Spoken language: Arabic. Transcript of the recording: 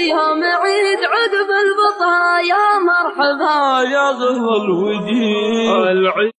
يوم عيد عقب البطها يا مرحبا يا غفل الوديد.